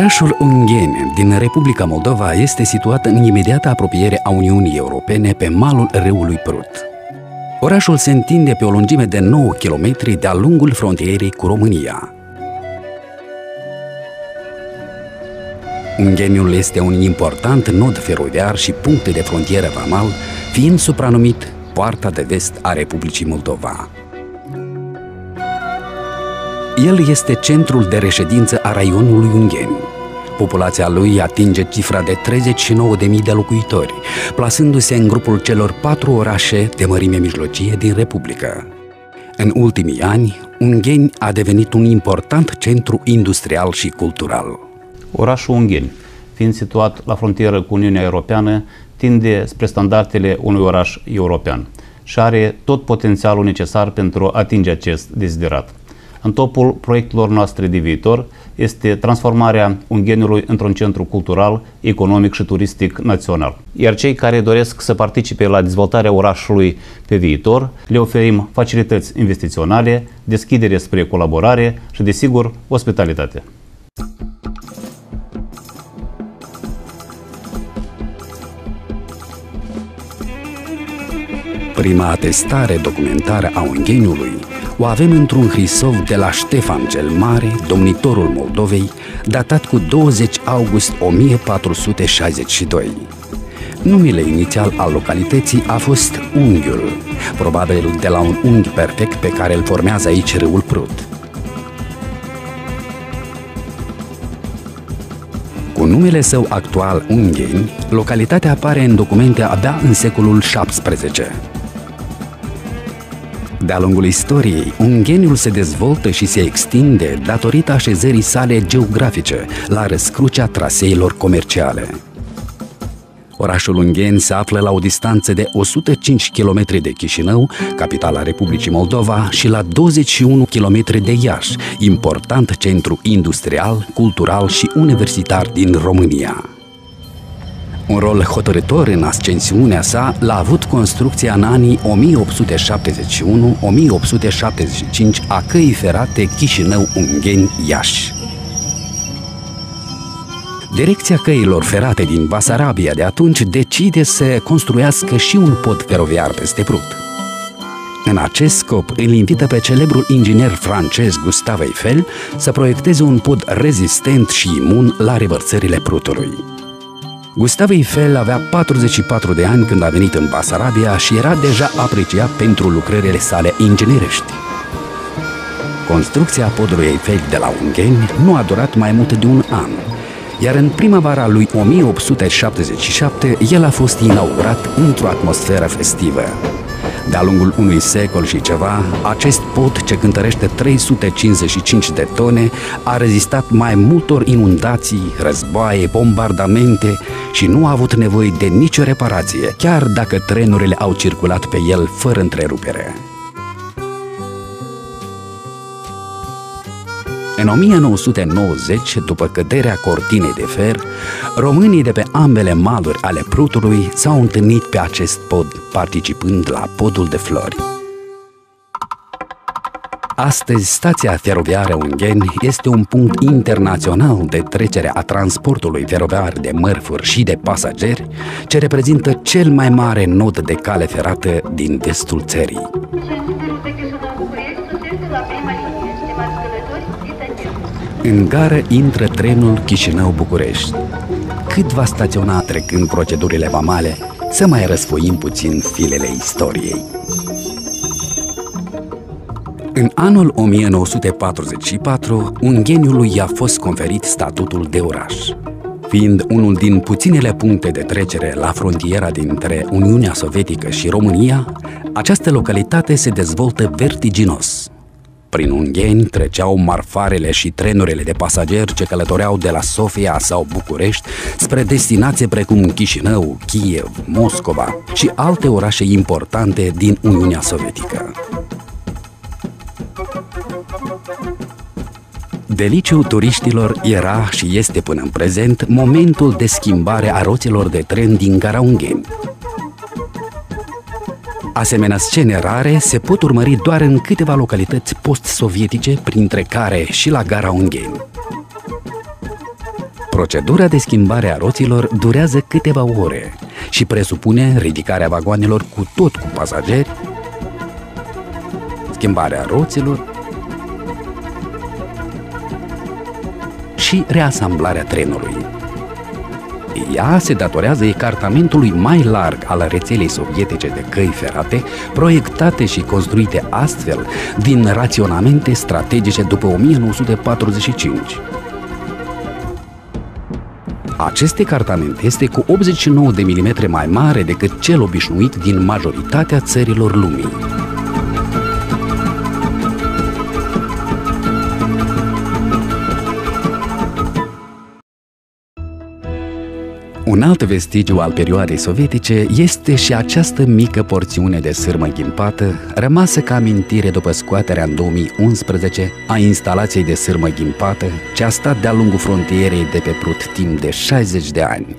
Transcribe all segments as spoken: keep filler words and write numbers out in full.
Orașul Ungheni din Republica Moldova este situat în imediată apropiere a Uniunii Europene pe malul râului Prut. Orașul se întinde pe o lungime de nouă kilometri de-a lungul frontierei cu România. Ungheniul este un important nod feroviar și punct de frontieră vamal, fiind supranumit Poarta de Vest a Republicii Moldova. El este centrul de reședință a raionului Ungheni. Populația lui atinge cifra de treizeci și nouă de mii de locuitori, plasându-se în grupul celor patru orașe de mărime mijlocie din Republică. În ultimii ani, Ungheni a devenit un important centru industrial și cultural. Orașul Ungheni, fiind situat la frontieră cu Uniunea Europeană, tinde spre standardele unui oraș european și are tot potențialul necesar pentru a atinge acest deziderat. În topul proiectelor noastre de viitor este transformarea Ungheniului într-un centru cultural, economic și turistic național. Iar cei care doresc să participe la dezvoltarea orașului pe viitor, le oferim facilități investiționale, deschidere spre colaborare și, desigur, ospitalitate. Prima atestare documentară a Ungheniului o avem într-un hrisov de la Ștefan cel Mare, domnitorul Moldovei, datat cu douăzeci august o mie patru sute șaizeci și doi. Numele inițial al localității a fost Unghiul, probabil de la un unghi perfect pe care îl formează aici râul Prut. Cu numele său actual Ungheni, localitatea apare în documente abia în secolul șaptesprezece. De-a lungul istoriei, Ungheniul se dezvoltă și se extinde datorită așezării sale geografice la răscrucea traseilor comerciale. Orașul Ungheni se află la o distanță de o sută cinci kilometri de Chișinău, capitala Republicii Moldova, și la douăzeci și unu kilometri de Iași, important centru industrial, cultural și universitar din România. Un rol hotărător în ascensiunea sa l-a avut construcția în anii o mie opt sute șaptezeci și unu - o mie opt sute șaptezeci și cinci a căii ferate Chișinău-Ungheni-Iași. Direcția căilor ferate din Basarabia de atunci decide să construiască și un pod feroviar peste Prut. În acest scop îl invită pe celebrul inginer francez Gustave Eiffel să proiecteze un pod rezistent și imun la revărsările Prutului. Gustave Eiffel avea patruzeci și patru de ani când a venit în Basarabia și era deja apreciat pentru lucrările sale inginerești. Construcția podului Eiffel de la Ungheni nu a durat mai mult de un an, iar în primăvara lui o mie opt sute șaptezeci și șapte el a fost inaugurat într-o atmosferă festivă. De-a lungul unui secol și ceva, acest pod, ce cântărește trei sute cincizeci și cinci de tone, a rezistat mai multor inundații, războaie, bombardamente și nu a avut nevoie de nicio reparație, chiar dacă trenurile au circulat pe el fără întrerupere. În o mie nouă sute nouăzeci, după căderea cortinei de fer, românii de pe ambele maluri ale Prutului s-au întâlnit pe acest pod, participând la Podul de Flori. Astăzi, stația feroviară Ungheni este un punct internațional de trecere a transportului feroviar de mărfuri și de pasageri, ce reprezintă cel mai mare nod de cale ferată din vestul țării. În gară intră trenul Chișinău-București. Cât va staționa trecând procedurile vamale, să mai răsfoim puțin filele istoriei. În anul o mie nouă sute patruzeci și patru, Ungheniului i-a fost conferit statutul de oraș. Fiind unul din puținele puncte de trecere la frontiera dintre Uniunea Sovietică și România, această localitate se dezvoltă vertiginos. Prin Ungheni treceau marfarele și trenurile de pasageri ce călătoreau de la Sofia sau București spre destinații precum Chișinău, Kiev, Moscova și alte orașe importante din Uniunea Sovietică. Deliciul turiștilor era și este până în prezent momentul de schimbare a roților de tren din gara Ungheni. Asemenea scene rare se pot urmări doar în câteva localități post-sovietice, printre care și la gara Ungheni. Procedura de schimbare a roților durează câteva ore și presupune ridicarea vagoanelor cu tot cu pasageri, schimbarea roților și reasamblarea trenului. Ea se datorează ecartamentului mai larg al rețelei sovietice de căi ferate, proiectate și construite astfel din raționamente strategice după o mie nouă sute patruzeci și cinci. Acest ecartament este cu optzeci și nouă de milimetri mai mare decât cel obișnuit din majoritatea țărilor lumii. Un alt vestigiu al perioadei sovietice este și această mică porțiune de sârmă ghimpată, rămasă ca amintire după scoaterea în două mii unsprezece a instalației de sârmă ghimpată, ce a stat de-a lungul frontierei de pe Prut timp de șaizeci de ani.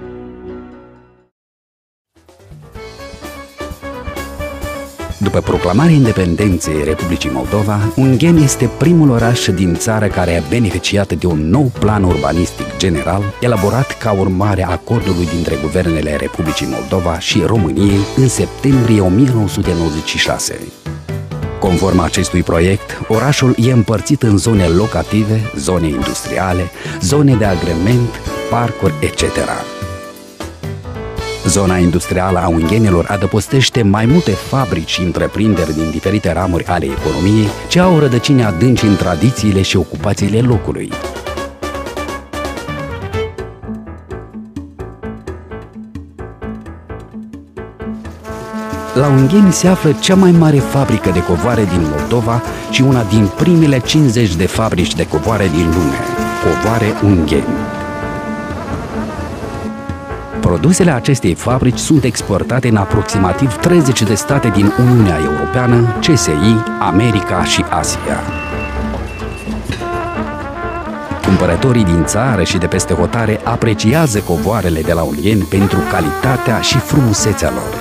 După proclamarea independenței Republicii Moldova, Ungheni este primul oraș din țară care a beneficiat de un nou plan urbanistic general, elaborat ca urmare a acordului dintre guvernele Republicii Moldova și României în septembrie o mie nouă sute nouăzeci și șase. Conform acestui proiect, orașul e împărțit în zone locative, zone industriale, zone de agrement, parcuri, et cetera. Zona industrială a unghenilor adăpostește mai multe fabrici și întreprinderi din diferite ramuri ale economiei, ce au rădăcini adânci în tradițiile și ocupațiile locului. La Ungheni se află cea mai mare fabrică de covoare din Moldova și una din primele cincizeci de fabrici de covoare din lume, Covoare Ungheni. Produsele acestei fabrici sunt exportate în aproximativ treizeci de state din Uniunea Europeană, C S I, America și Asia. Cumpărătorii din țară și de peste hotare apreciază covoarele de la Ungheni pentru calitatea și frumusețea lor.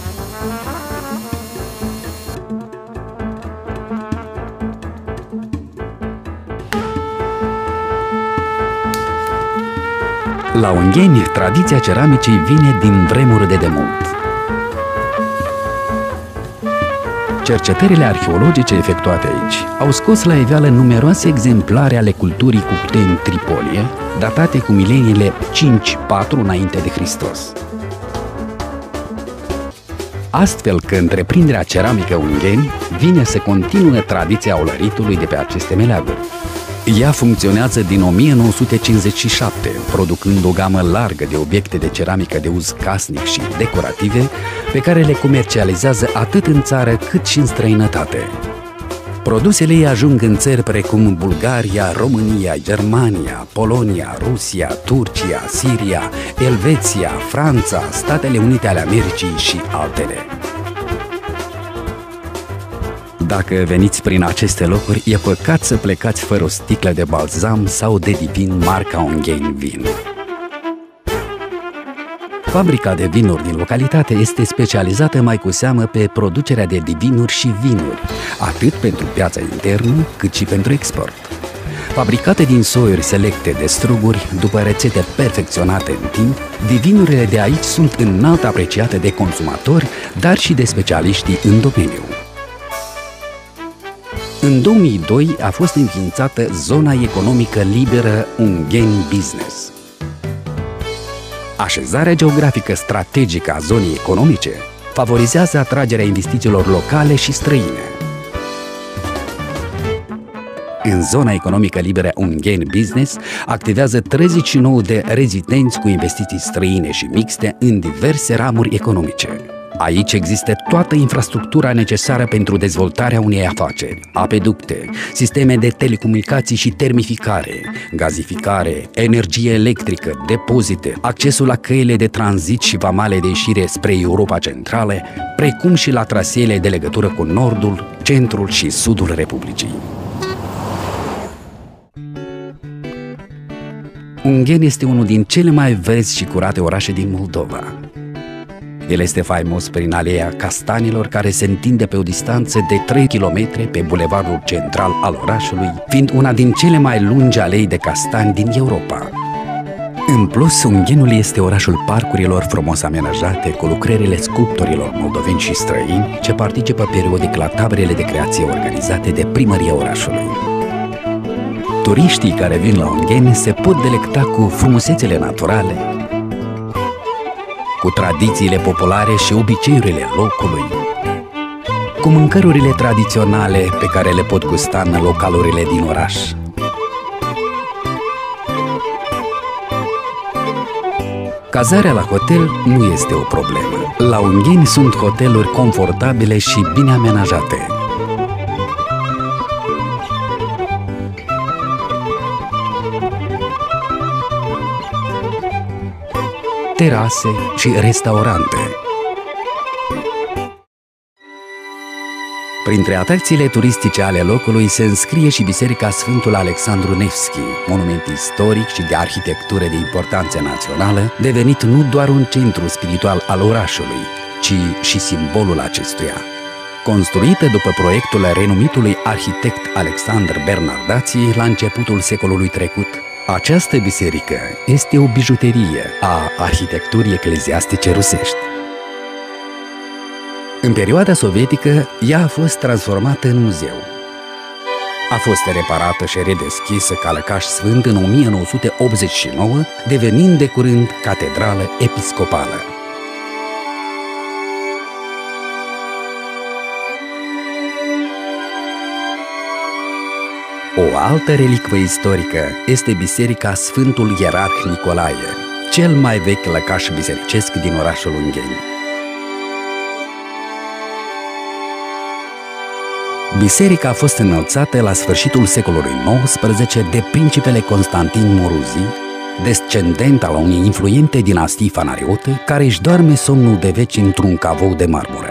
La Ungheni, tradiția ceramicii vine din vremuri de demult. Cercetările arheologice efectuate aici au scos la iveală numeroase exemplare ale culturii cucute în Tripolie, datate cu mileniile cinci patru înainte de Hristos. Astfel că întreprinderea ceramică Ungheni vine să continue tradiția olăritului de pe aceste meleaguri. Ea funcționează din o mie nouă sute cincizeci și șapte, producând o gamă largă de obiecte de ceramică de uz casnic și decorative, pe care le comercializează atât în țară cât și în străinătate. Produsele ei ajung în țări precum Bulgaria, România, Germania, Polonia, Rusia, Turcia, Siria, Elveția, Franța, Statele Unite ale Americii și altele. Dacă veniți prin aceste locuri, e păcat să plecați fără o sticlă de balzam sau de divin marca Ungheni Vin. Fabrica de vinuri din localitate este specializată mai cu seamă pe producerea de divinuri și vinuri, atât pentru piața internă, cât și pentru export. Fabricate din soiuri selecte de struguri, după rețete perfecționate în timp, divinurile de aici sunt înalt apreciate de consumatori, dar și de specialiștii în domeniu. În două mii doi a fost înființată Zona Economică Liberă Ungheni Business. Așezarea geografică strategică a zonei economice favorizează atragerea investițiilor locale și străine. În Zona Economică Liberă Ungheni Business activează treizeci și nouă de rezidenți cu investiții străine și mixte în diverse ramuri economice. Aici există toată infrastructura necesară pentru dezvoltarea unei afaceri: apeducte, sisteme de telecomunicații și termificare, gazificare, energie electrică, depozite, accesul la căile de tranzit și vamale de ieșire spre Europa Centrală, precum și la traseele de legătură cu nordul, centrul și sudul Republicii. Ungheni este unul din cele mai verzi și curate orașe din Moldova. El este faimos prin aleea castanilor, care se întinde pe o distanță de trei kilometri pe bulevardul central al orașului, fiind una din cele mai lungi alei de castani din Europa. În plus, Ungheniul este orașul parcurilor frumos amenajate, cu lucrările sculptorilor moldoveni și străini ce participă periodic la taberele de creație organizate de primăria orașului. Turiștii care vin la Ungheni se pot delecta cu frumusețele naturale, cu tradițiile populare și obiceiurile locului, cu mâncărurile tradiționale pe care le pot gusta în localurile din oraș. Cazarea la hotel nu este o problemă. La Ungheni sunt hoteluri confortabile și bine amenajate. Terase și restaurante. Printre atracțiile turistice ale locului se înscrie și Biserica Sfântul Alexandru Nevski, monument istoric și de arhitectură de importanță națională, devenit nu doar un centru spiritual al orașului, ci și simbolul acestuia. Construită după proiectul renumitului arhitect Alexandru Bernardații la începutul secolului trecut, această biserică este o bijuterie a arhitecturii ecleziastice rusești. În perioada sovietică, ea a fost transformată în muzeu. A fost reparată și redeschisă ca lăcaș sfânt în o mie nouă sute optzeci și nouă, devenind de curând catedrală episcopală. O altă relicvă istorică este Biserica Sfântul Ierarh Nicolae, cel mai vechi lăcaș bisericesc din orașul Ungheni. Biserica a fost înălțată la sfârșitul secolului nouăsprezece de principele Constantin Moruzi, descendent al unei influente dinastii fanariote, care își doarme somnul de veci într-un cavou de marmură.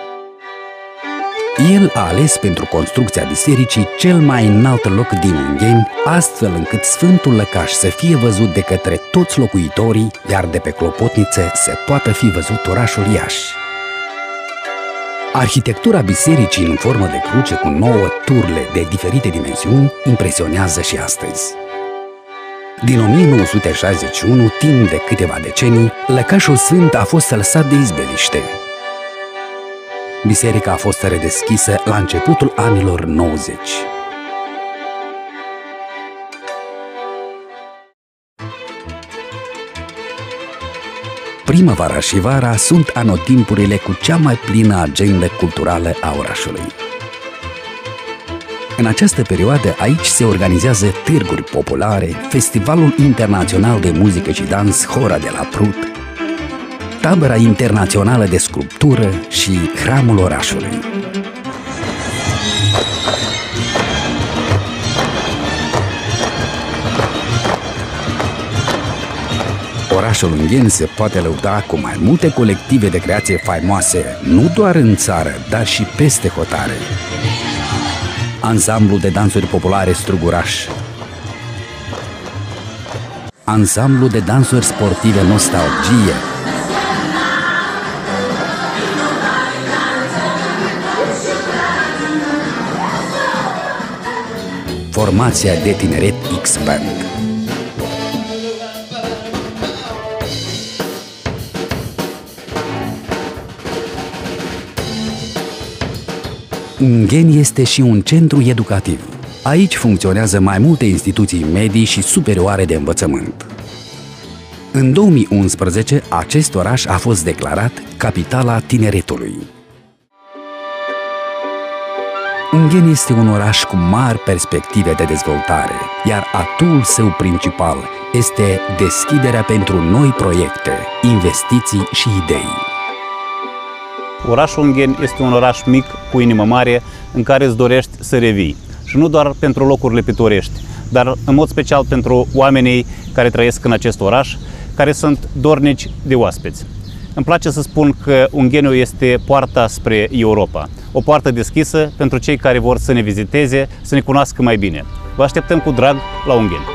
El a ales pentru construcția bisericii cel mai înalt loc din Ungheni, astfel încât Sfântul Lăcaș să fie văzut de către toți locuitorii, iar de pe clopotnițe să poată fi văzut orașul Iași. Arhitectura bisericii în formă de cruce cu nouă turle de diferite dimensiuni impresionează și astăzi. Din o mie nouă sute șaizeci și unu, timp de câteva decenii, Lăcașul Sfânt a fost lăsat de izbeliște. Biserica a fost redeschisă la începutul anilor nouăzeci. Primăvara și vara sunt anotimpurile cu cea mai plină agendă culturală a orașului. În această perioadă aici se organizează târguri populare, Festivalul Internațional de Muzică și Dans Hora de la Prut, Tabăra Internațională de Sculptură și Hramul Orașului. Orașul Ungheni se poate lăuda cu mai multe colective de creație faimoase, nu doar în țară, dar și peste hotare. Ansamblu de dansuri populare Struguraș, Ansamblu de dansuri sportive Nostalgie, Formația de tineret X-Band. Ungheni este și un centru educativ. Aici funcționează mai multe instituții medii și superioare de învățământ. În două mii unsprezece, acest oraș a fost declarat capitala tineretului. Ungheni este un oraș cu mari perspective de dezvoltare, iar atul său principal este deschiderea pentru noi proiecte, investiții și idei. Orașul Ungheni este un oraș mic, cu inimă mare, în care îți dorești să revii. Și nu doar pentru locurile pitorești, dar în mod special pentru oamenii care trăiesc în acest oraș, care sunt dornici de oaspeți. Îmi place să spun că Ungheniul este poarta spre Europa. O poartă deschisă pentru cei care vor să ne viziteze, să ne cunoască mai bine. Vă așteptăm cu drag la Ungheni.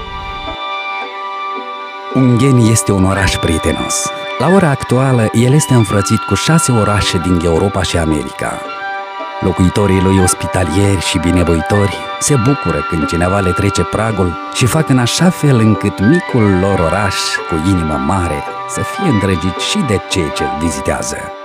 Ungheni este un oraș prietenos. La ora actuală, el este înfrățit cu șase orașe din Europa și America. Locuitorii lui ospitalieri și binevoitori se bucură când cineva le trece pragul și fac în așa fel încât micul lor oraș, cu inimă mare, să fie îndrăgit și de cei ce îl vizitează.